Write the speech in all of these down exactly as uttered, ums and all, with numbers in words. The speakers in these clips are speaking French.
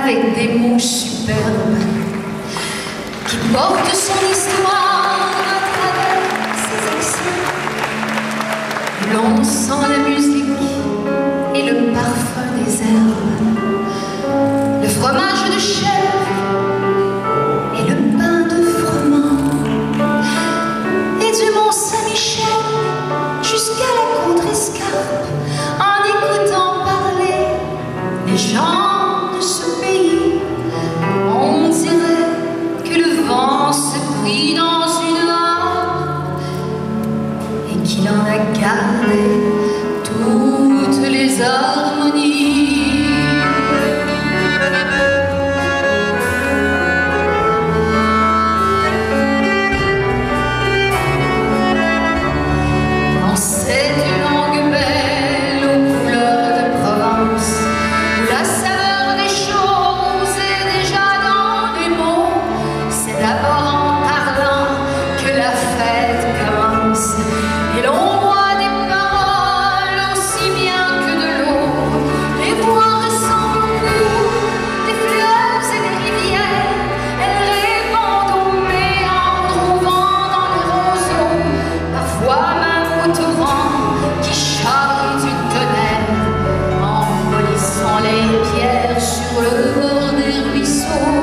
avec des mots superbes qui portent son histoire à travers ses accents. L'on sent la musique et le parfum des herbes, le fromage de chèvre et le pain de froment, et du Mont-Saint-Michel jusqu'à la Contrescarpe, en écoutant parler les gens de ce pays. On dirait que le vent se prit dans une harpe et qu'il en a gardé toutes les harmonies. Dans cette langue belle aux couleurs de Provence, où la saveur des choses est déjà dans les mots, c'est d'abord en parlant que la fête commence, et l'on voit des paroles aussi bien que de l'eau. Les voix ressemblent beaucoup des fleuves et des rivières, elles répondent aux méandres, au vent dans les roseaux, parfois même au torrent qui charrie du tonnerre en polissant les pierres sur le bord des ruisseaux.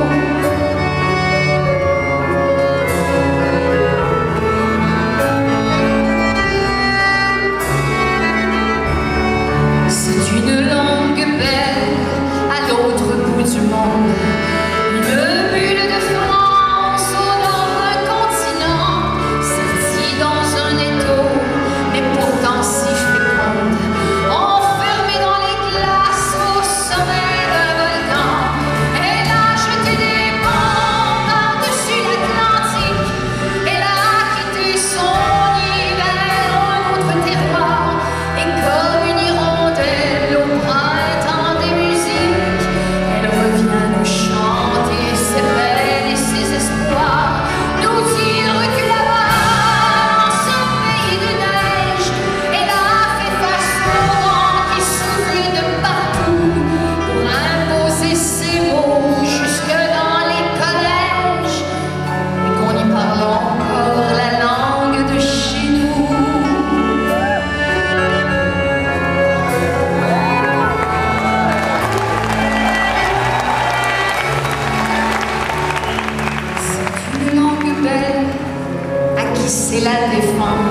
C'est une langue belle à l'autre bout du monde, une bulle de France au nord d'un continent, sortie dans un étau, mais pourtant si féconde, enfermée dans les glaces au sommet d'un volcan. Elle a jeté des bombes par-dessus l'Atlantique, elle a quitté son nid vers un autre terroir, et comme une hirondelle au printemps des musiques, elle revient nous chanter ses peines et ses espoirs, nous dire que là-bas, dans ce pays de neige, elle a fait face au vent qui souffle de partout pour imposer ses mots jusque dans les collèges, et qu'on y parle encore la langue de chez nous. C'est une langue belle à qui c'est la défense.